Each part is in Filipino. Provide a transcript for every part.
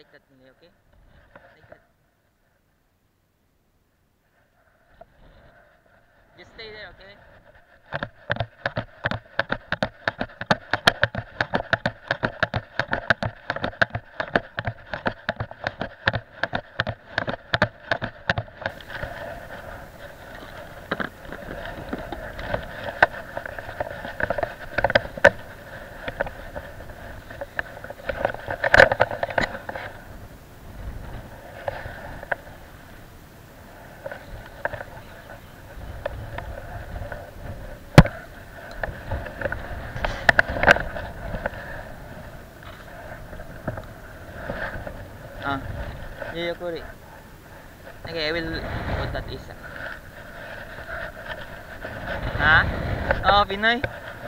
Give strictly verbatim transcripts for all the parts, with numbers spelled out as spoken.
like that only, okay? Like that. Just stay there, okay? Ah, yayakuri. Okay, I will put that isa. Ha? Oh, Pinoy.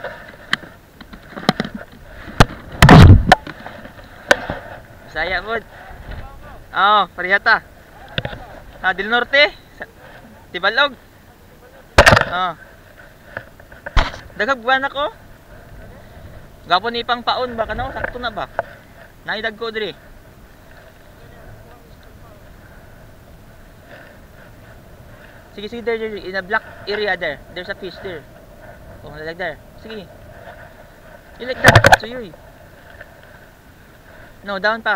Bisaya po. Oh, parihata. Ah, Del Norte. Tibalog. Oh. Dagag buwan ako. Gapon ni pang paon ba kano? Sakto na ba? Naidag ko diri. Sige, sige, there, there, in a black area there. There's a fish there. Oh, like there. Sige. You like that? So you. No, down pa.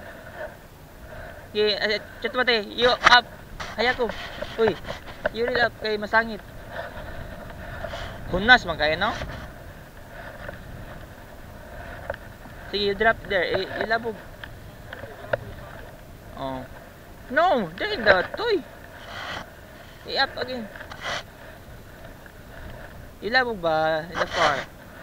Okay, uh, chat mate. You up. Hayako. Uy. You reel up kay masangit. Hunas man kaya, no? Sige, you drop there. I ilabog. Oh. No, there in the toy. I up again. Ilabog ba in the far?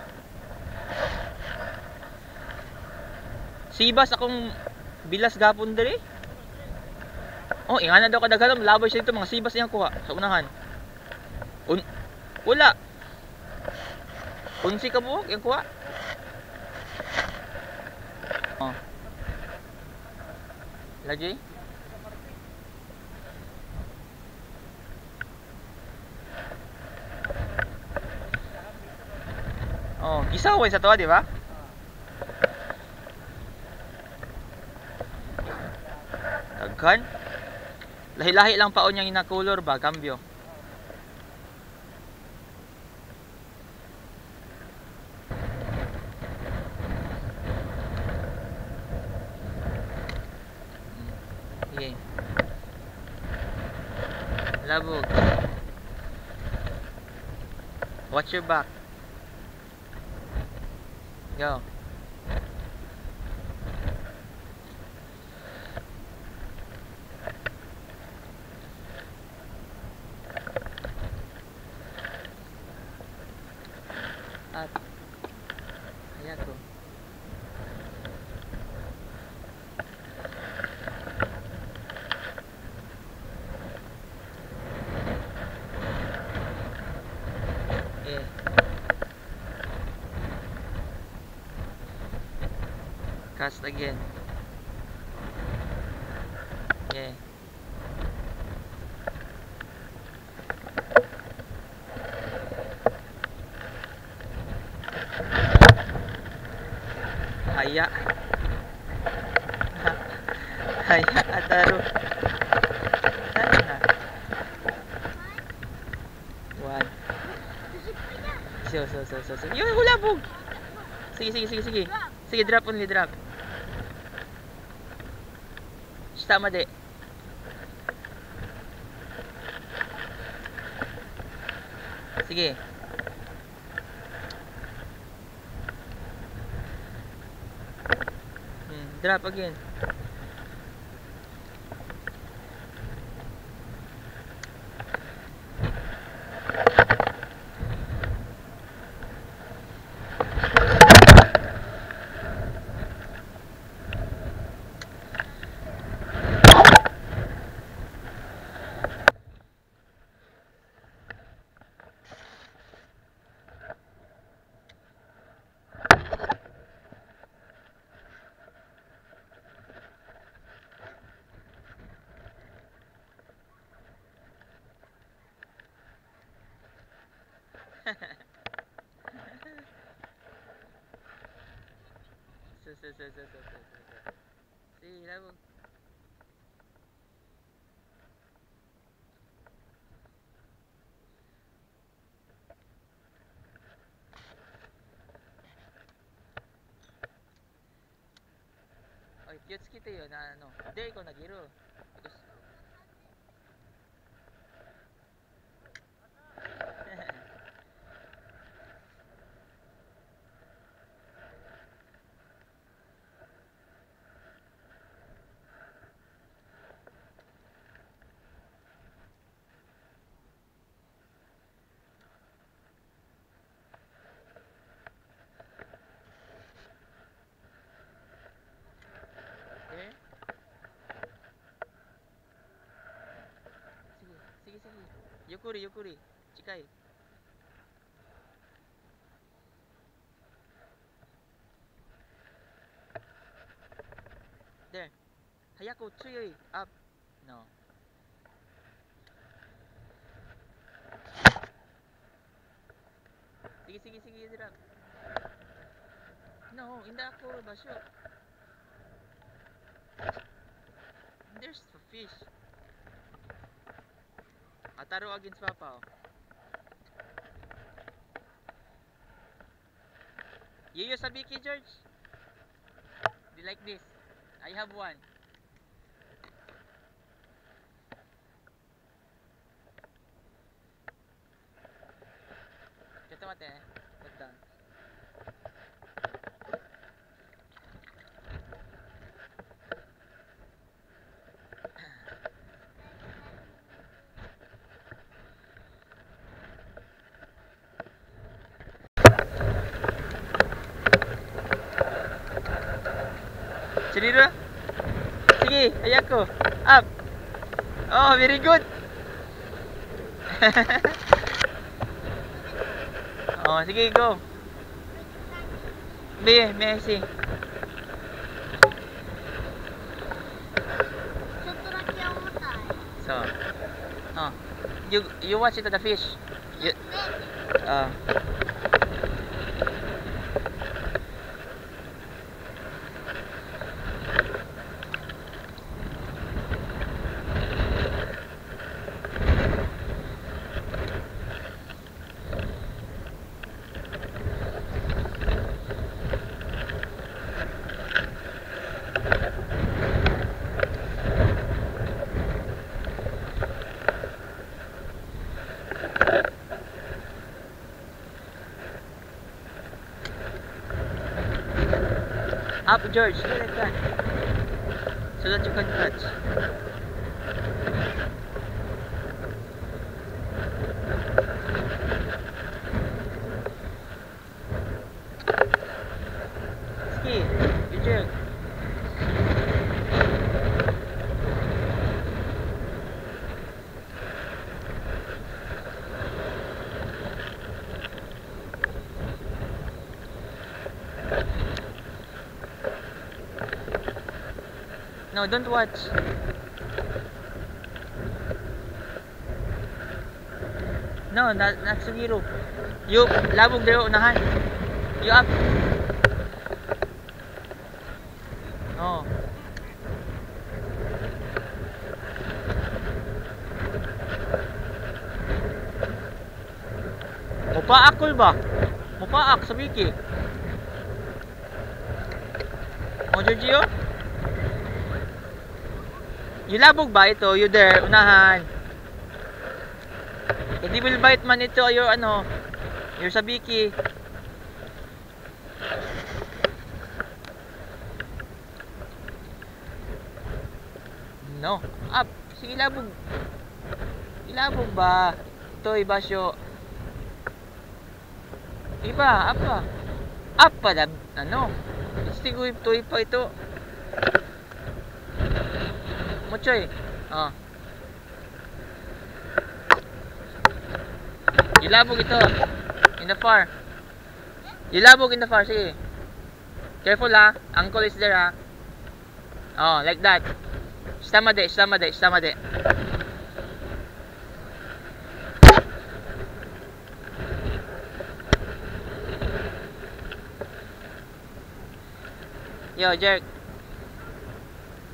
Sibas akong bilas gapon diri. Oh, ingana daw kadaghanon laboy siya dito mga sibas iyang kuha sa unahan. Un wala. Unsi ka buhok iyang kuha. Oh. Lagi. Oh, gisaway sa to, di ba? Daghan. Lahi-lahi lang paon yang ina-color ba, cambio. Okay. Labog. Watch your back. Go. At ayan ko. Eh. Cast again. Yeah. Haya. Haya ataro. Sana na. One. So, so, so, so, so. Yung hulabog. Sige, sige, sige, sige. Sige, drop only, drop. Tama de. Sige. Hmm, drop again. so, so, so, so, so, so, so. Sige, labog. Oy, cute kita yun na ano. Hindi, ikaw nagiro. Because... Okay. Sige, sige, sige. Yukuri, yukuri. Chikai. There. Hayako, tsuyoy. Up. No. Sige, sige, sige, drop. No, hindi ako basyo. There's a fish. Ataro against Papa. Oh. You use a Biki, George? Do you like this? I have one. Just what eh? Put down. Cedera? Sige, ayak ko. Up. Oh, very good. Oh, sige, go. Be, may I see? So, oh, you you watch it at the fish. You, uh. Up, George, do like that, so that you can catch. Ski, you jerk. No, don't watch. No, not not Sugiro. You labog there unahan. You up. Oh. Mupaakol ba? Mupaak sa biki. Mo Giorgio? You labog ba ito? You there, unahan. Hindi will bite man ito your ano, your sabiki. No, up. Sige, labog. Ilabog ba? Ito, ibasyo. Iba, up pa. Up pa, ano? Istigoy, toy pa ito. Mochoy. Oh. Ilabog ito. In the far. Ilabog in the far. Sige. Careful ha. Uncle is there ha. Oh, like that. Stamade, stamade, stamade. Yo, jerk.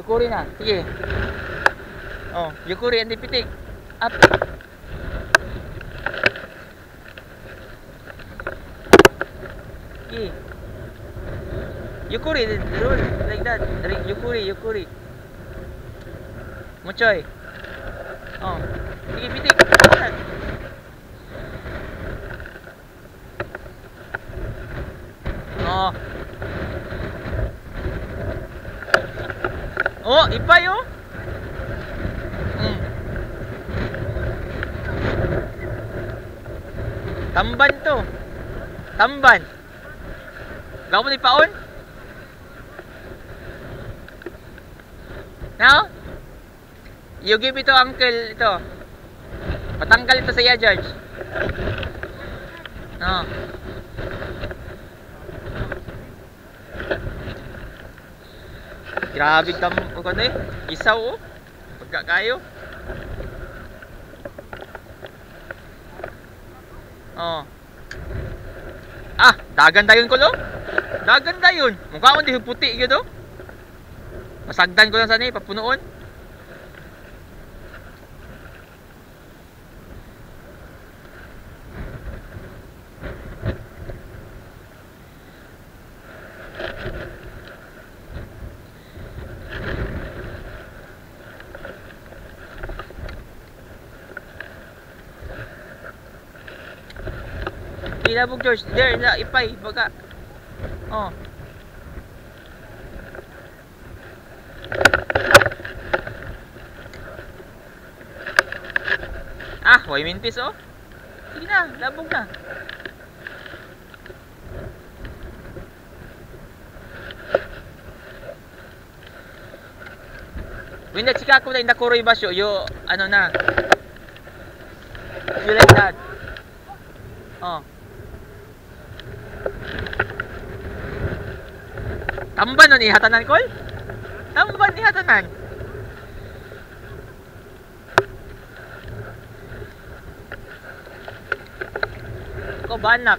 Yukuri na. Sige. Oh, Yukuri and pitik. Up. Sige. Yukuri, roll like that. Yukuri, Yukuri. Muchoy. Oh. Sige, pitik. Oh. Oh, ipay oh. Mm. Tamban to. Tamban. Gaw mo ni paon? Now? You give it to uncle ito. Patanggal ito sa iya, George. No. Grabe tam o ano eh. Isaw oh. Pagka kayo. Oh. Ah, dagan dayon ko lo. Dagan dayon. Mukha ko di puti gyud oh. Masagdan ko lang sana eh papunuon. Ilabog George, there na ipay baga. Oh. Ah, why mintis oh. Sige na, labog na. Winda chika ko na inda kuroy basyo, yo ano na. You like that. Oh. Tamban no ni hatanan kol? Tamban ni hatanan. Ko banak.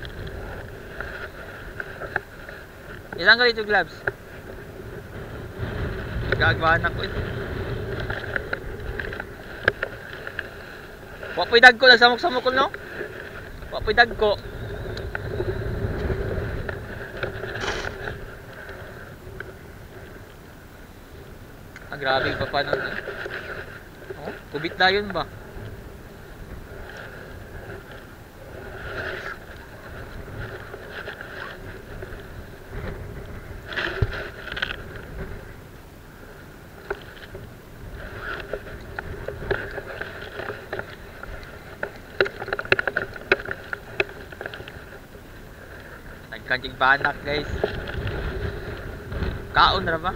Ilang gali ito gloves? Gagbanak ko ito. Wapoy dag ko lang samok-samok ko no? Wapoy dag ko. Ah, grabe pa pa nun. Oh, kubit na yun ba? Nagkanjig banak guys. Kaon na ba?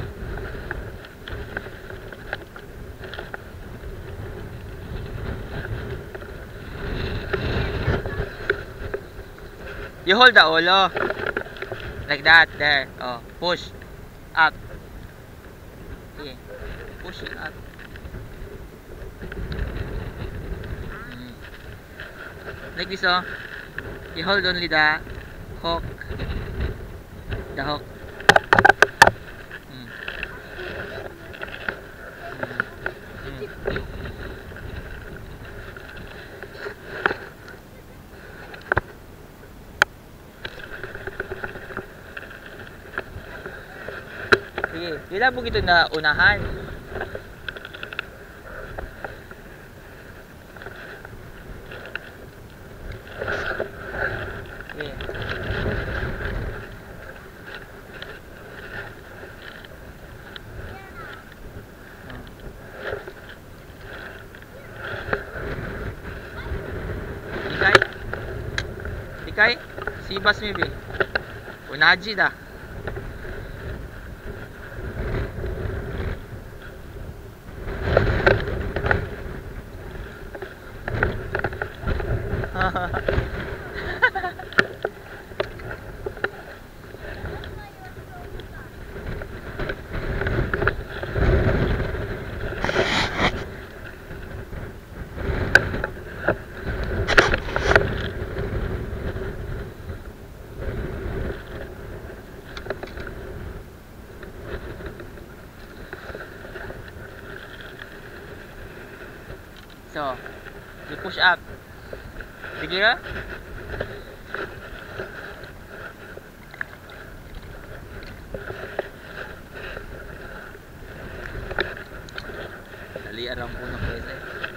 You hold the ulo like that there. Oh, push up. Okay, push it up. Mm. Like this oh. You hold only the hook. The hook. Mm. Mm. Mm. Sige, ilabog ito na unahan. Sige. Dikay. Dikay. Sibas maybe. Unaji dah. Sige ka? Dali arang po ng pwede.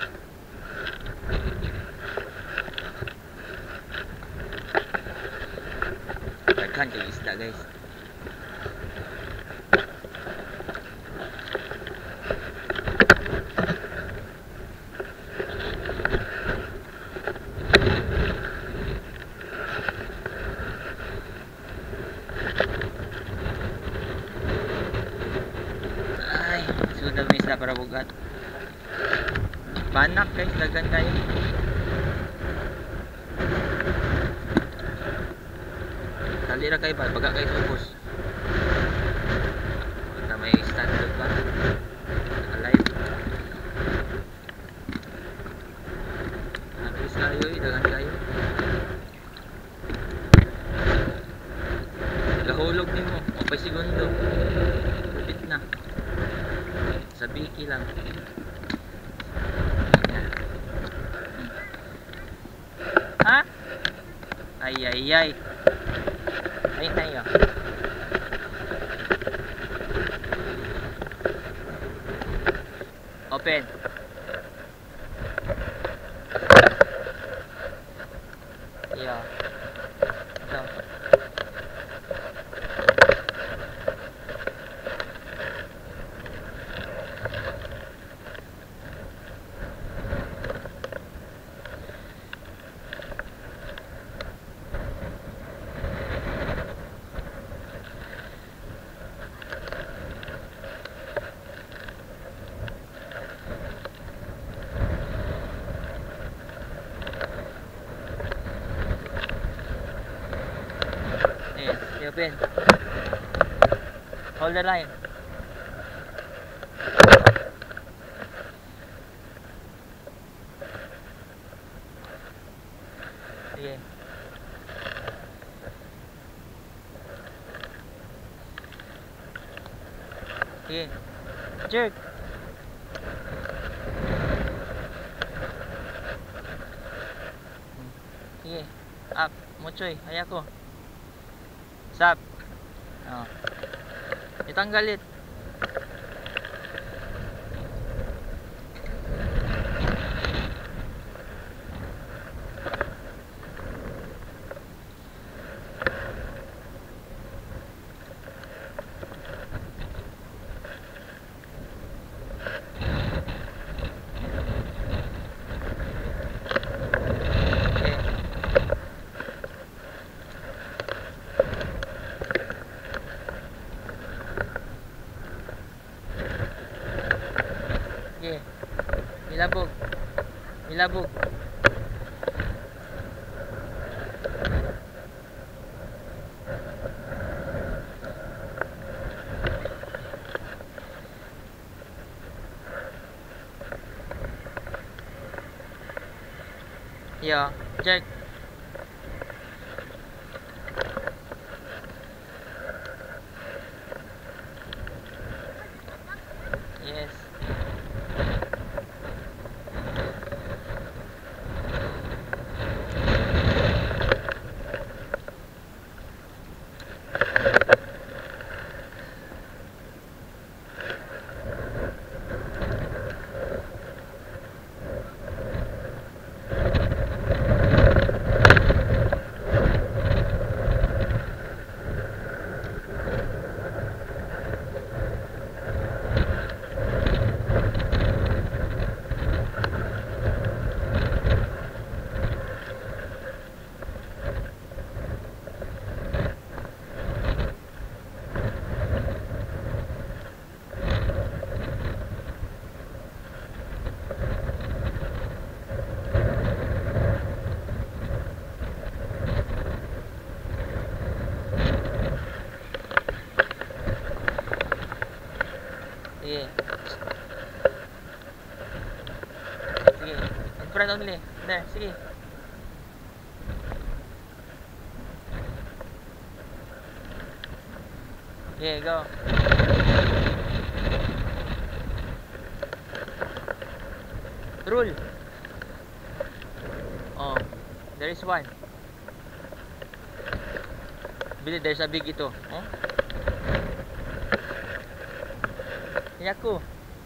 Daghan kayo isda guys. Sunod may isda para bugat. Banak guys, dagan kayo. Dali ra kayo ba, baga kayo subos. Kita may standard ba? Alive. Harus kayo, dagan kayo. Lahulog nimo, opay segundo. Lupit na. Sa biki lang. Ha? Ay ay ay. Ay tayo. Open. Yeah. Ito. Open. Hold the line. Sige. Sige. Jerk. Sige. Up. Muchoy. Haya ko. Sap. Oh. Itanggalit. Okay. Ilabog. Ilabog. Yeah, Jack. Yes. Sige. Sige. In front only. There, sige. Okay, go. Rule. Oh. There is one. Billy, there's a big ito. Oh? Yaku.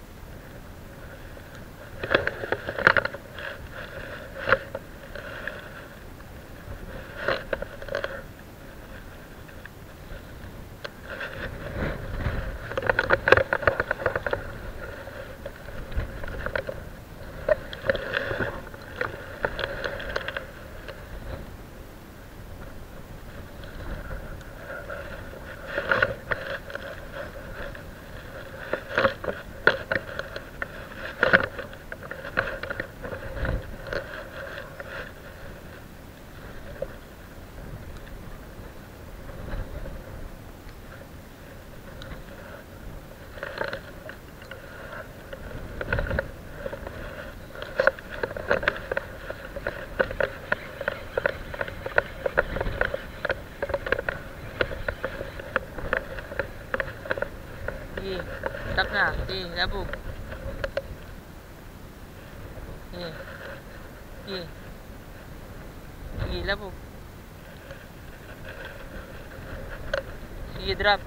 Stop na. Sige, labog. Sige. Sige. Sige, labog. Sige, drop.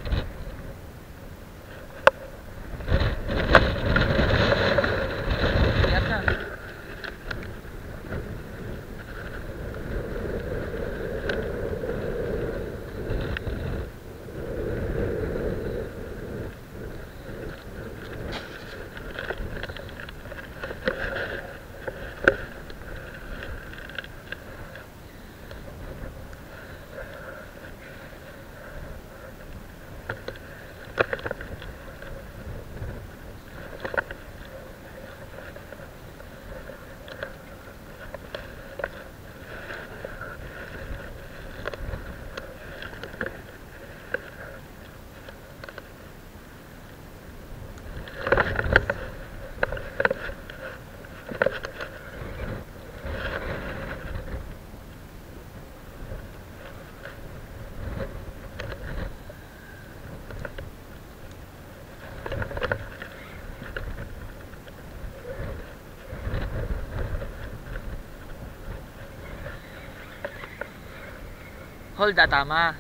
Iyak na. Hold that, tama.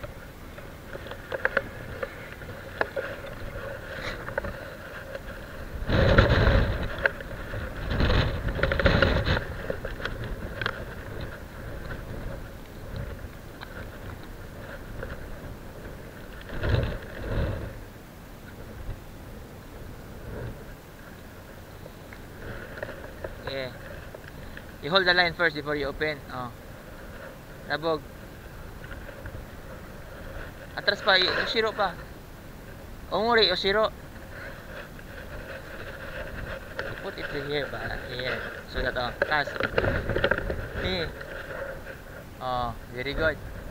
Yeah. You hold the line first before you open. Oh. Labog. Atras pa, Yoshiro pa. Omori, Yoshiro. Put it here, ba? Here. So that, oh, tas. Here. Oh, very good.